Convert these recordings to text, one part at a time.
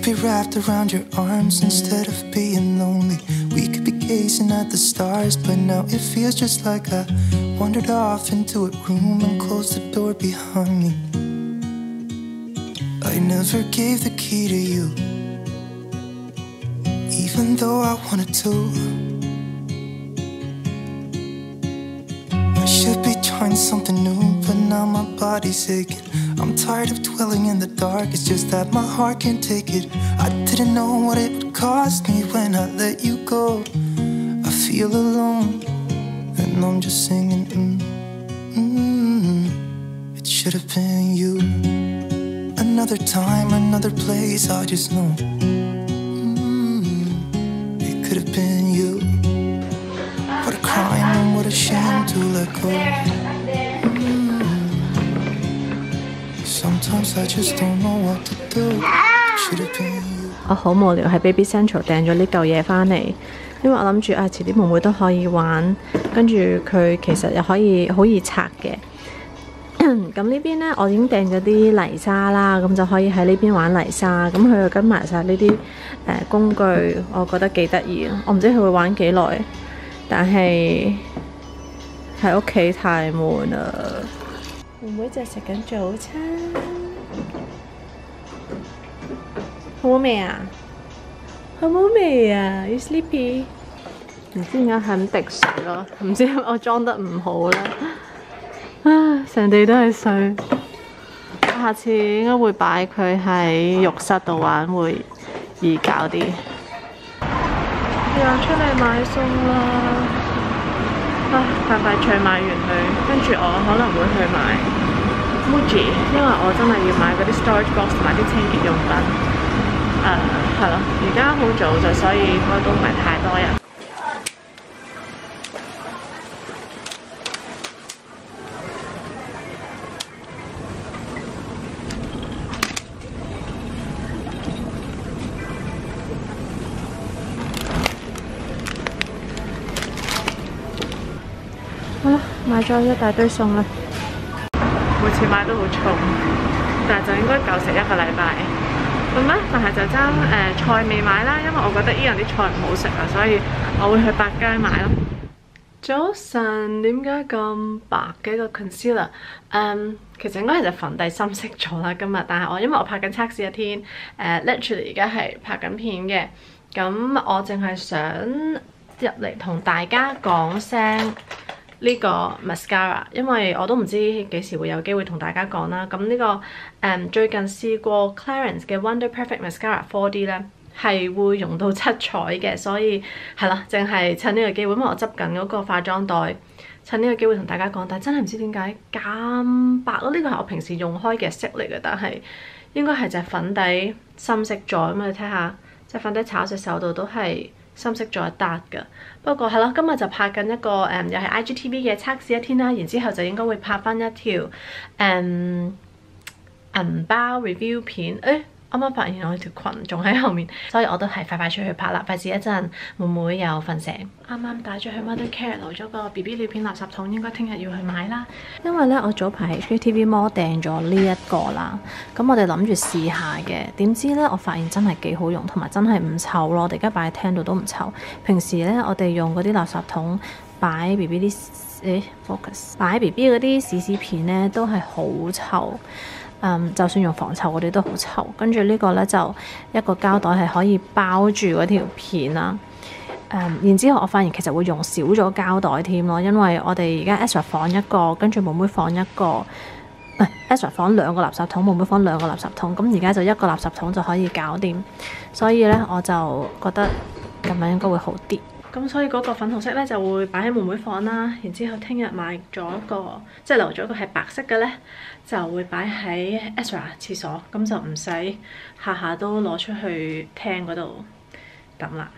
be wrapped around your arms instead of being lonely. We could be gazing at the stars, but now it feels just like I wandered off into a room and closed the door behind me. I never gave the key to you, even though I wanted to. I should be trying something new, but now my body's aching. I'm tired of dwelling in the dark, it's just that my heart can't take it. I didn't know what it would cost me when I let you go. I feel alone, and I'm just singing, It should have been you. Another time, another place, I just know, It could have been you. What a crime and what a shame to let go. Sometimes I just don't know what to do. Should have been you. 我好無聊喺 Baby Central 訂咗呢嚿嘢翻嚟，因為我諗住遲啲妹妹都可以玩，跟住佢其實又可以好易拆嘅。咁呢邊呢，我已經訂咗啲泥沙啦，咁就可以喺呢邊玩泥沙。咁佢又跟埋晒呢啲工具，我覺得幾得意。我唔知佢會玩幾耐，但係喺屋企太悶啦。妹妹就食緊早餐，好冇味啊？好冇味啊 ？You sleepy？ 唔知點解係咁滴水咯，唔知我裝得唔好啦。啊！成地都係水。我下次應該會擺佢喺浴室度玩，會易搞啲。又出嚟買餸啦！啊，快快脆買完佢，跟住我可能會去買 Muji， 因為我真係要買嗰啲 storage box 同埋啲清潔用品。係咯，而家好早就，所以應該都唔係太多人。好啦，買咗一大堆餸啦。每次買都好重，但係就應該夠食一個禮拜。咁咧，但係就爭菜未買啦，因為我覺得依樣啲菜唔好食啊，所以我會去百佳買咯。早晨，點解咁白嘅個 concealer？其實應該係就粉底深色咗啦今日，但係因為我拍緊測試一天，literally 而家係拍緊片嘅，咁我淨係想入嚟同大家講聲。呢個 mascara， 因為我都唔知幾時會有機會同大家講啦。咁呢個最近試過 Clarins 嘅 Wonder Perfect Mascara 4D 咧，係會用到七彩嘅，所以係啦，淨係趁呢個機會，因為我執緊嗰個化妝袋，趁呢個機會同大家講。但係真係唔知點解咁白咯，呢個係我平時用開嘅色嚟嘅，但係應該係隻粉底深色咗。咁你睇下，隻粉底搽喺隻手度都係深色咗一笪㗎。不過係咯，今日就拍緊一個又係 IGTV 嘅測試一天啦，然之後就應該會拍翻一條銀包 review 片。啱啱發現我條裙仲喺後面，所以我都係快快出去拍啦，費事一陣妹妹又瞓醒。啱啱帶咗去 Mother Care 留咗個 BB 尿片垃圾桶，應該聽日要去買啦。因為咧，我早排喺 HKTV Mall 訂咗呢一個啦，咁我哋諗住試下嘅，點知咧我發現真係幾好用，同埋真係唔臭咯。我哋而家擺喺廳度都唔臭。平時咧我哋用嗰啲垃圾桶擺 BB 啲focus 擺 BB 嗰啲屎片咧都係好臭。就算用防臭嗰啲都好臭，跟住呢個呢，就一個膠袋係可以包住嗰條片啦。然之後我發現其實會用少咗膠袋添咯，因為我哋而家 Ezra 放一個，跟住妹妹放一個，Ezra 放兩個垃圾桶，妹妹放兩個垃圾桶，咁而家就一個垃圾桶就可以搞掂。所以呢，我就覺得咁樣應該會好啲。咁所以嗰個粉紅色咧就會擺喺妹妹房啦，然之後聽日買咗個即係留咗個係白色嘅咧，就會擺喺 Ezra 廁所，咁就唔使下下都攞出去廳嗰度抌啦。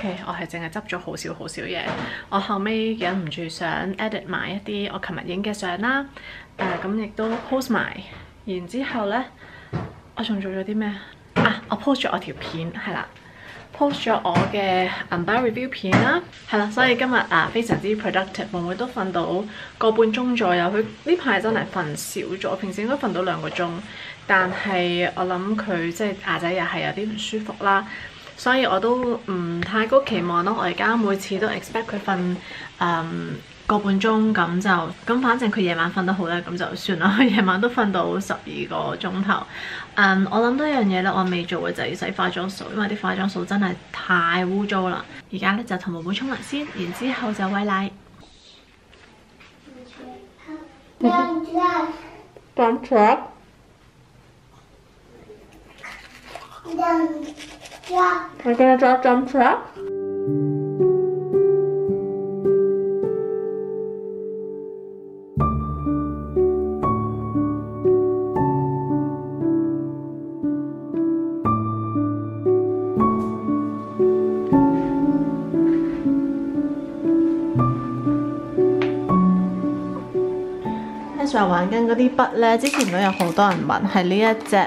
OK， 我係淨係執咗好少嘢。我後尾忍唔住想 edit 埋一啲我琴日影嘅相啦，咁亦都 post 埋。然之後咧，我仲做咗啲咩啊？我 post 咗我條片係啦。post 咗我嘅銀包 review 片啦，係啦，所以今日非常之 productive， 妹妹都瞓到個半鐘左右。佢呢排真係瞓少咗，平時應該瞓到2個鐘，但係我諗佢即係牙仔又係有啲唔舒服啦，所以我都唔太高期望咯。我而家每次都 expect 佢瞓個半鐘咁反正佢夜晚瞓得好咧，咁就算啦。佢夜晚都瞓到12個鐘頭。我諗到一樣嘢咧，我未做嘅就係要洗化妝掃，因為啲化妝掃真係太污糟啦。而家咧就同妹妹沖涼先，然之後就餵奶。Jump track。We're gonna drop jump track。Ezra 玩緊嗰啲筆咧，之前都有好多人問，係呢一隻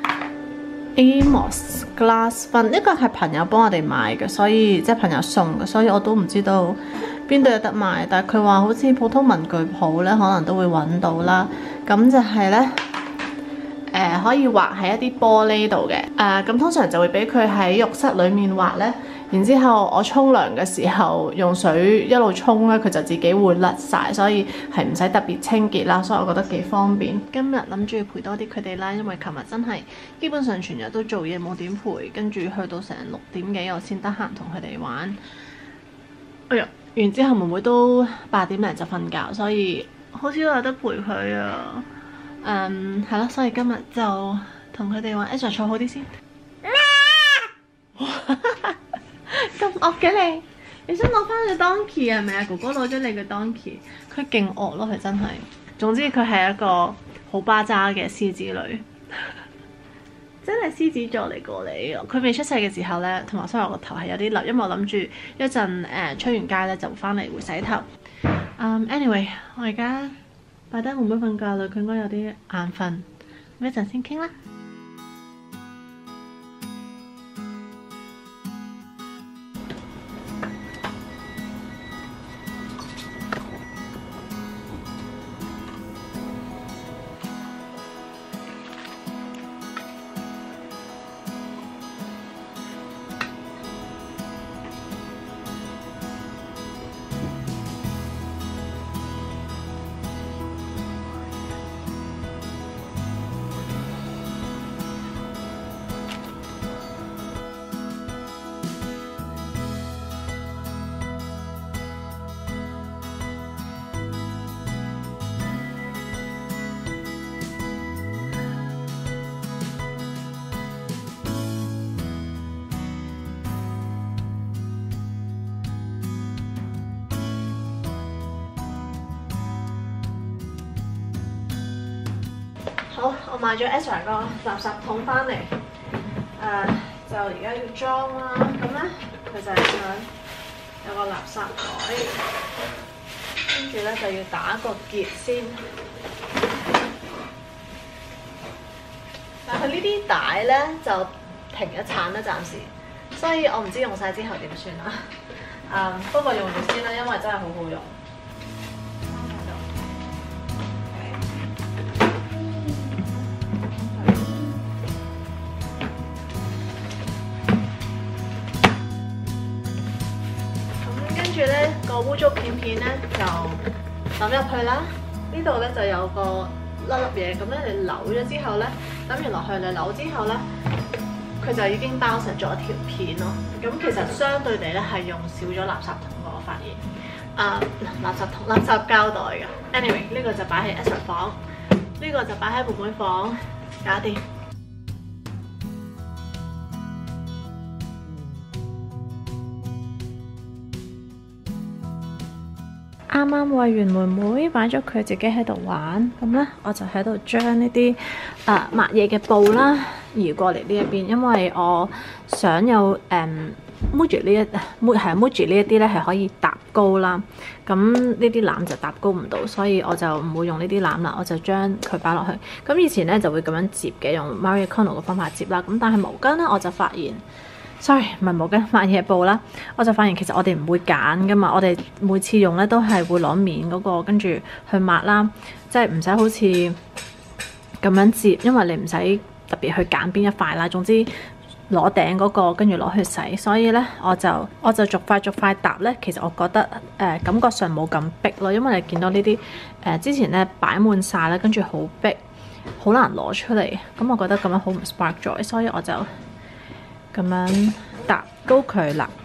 Amos Glass 分，呢個係朋友幫我哋買嘅，所以即係朋友送嘅，所以我都唔知道邊度有得賣。但係佢話好似普通文具鋪咧，可能都會揾到啦。咁就係咧，可以畫喺一啲玻璃度嘅。咁通常就會俾佢喺浴室裡面畫咧。然之後我沖涼嘅時候用水一路沖咧，佢就自己會甩晒，所以係唔使特別清潔啦，所以我覺得幾方便。今日諗住陪多啲佢哋啦，因為琴日真係基本上全日都做嘢冇點陪，跟住去到成6點幾我先得閒同佢哋玩。哎呀，然之後妹妹都8點零就瞓覺，所以好少有得陪佢啊。係咯，所以今日就同佢哋玩。Ezra 坐好啲先。咁惡嘅你，你想攞翻個 donkey 係咪啊？哥哥攞咗你個 donkey， 佢勁惡咯，佢真係。總之佢係一個好巴渣嘅獅子女，真係獅子座嚟過嚟。佢未出世嘅時候咧，同埋所以我個頭係有啲笠，因為我諗住一陣出完街咧就翻嚟會洗頭。Anyway， 我而家擺低妹妹瞓覺啦，佢應該有啲眼瞓，咁一陣先傾啦。好，我買咗 Ezra 個垃圾桶翻嚟，就而家要裝啦。咁咧，佢就係想有個垃圾袋，跟住咧就要打個結先。但係呢啲帶咧就停一產啦，暫時，所以我唔知用晒之後點算啦。不過用住先啦，因為真係好好用。跟住咧個污糟片咧就抌入去啦。呢度咧就有個粒粒嘢，咁咧你扭咗之後咧，抌完落去你扭之後咧，佢就已經包實咗條片咯。咁其實相對地咧係用少咗垃圾桶嘅，我發現。垃圾桶、垃圾膠袋嘅。Anyway， 呢個就擺喺 Ezra 房，呢個就擺喺妹妹房，搞掂。 啱啱餵完妹妹，擺咗佢自己喺度玩，咁咧我就喺度將呢啲抹嘢嘅布啦移過嚟呢一邊，因為我想有Muji 呢一啲咧係可以搭高啦，咁呢啲籃就搭高唔到，所以我就唔會用呢啲籃啦，我就將佢擺落去。咁以前咧就會咁樣摺嘅，用 Marie Kondo 嘅方法摺啦。咁但係毛巾咧我就發現。sorry， 唔係毛巾，抹嘢布啦。我就發現其實我哋唔會揀噶嘛，我哋每次用咧都係會攞面嗰個跟住去抹啦，即係唔使好似咁樣摺，因為你唔使特別去揀邊一塊啦。總之攞頂嗰個跟住攞去洗，所以咧我就逐塊搭咧。其實我覺得感覺上冇咁逼咯，因為你見到呢啲之前咧擺滿晒啦，跟住好逼，好難攞出嚟。咁我覺得咁樣好唔 spark joy，所以我就咁樣搭高佢啦。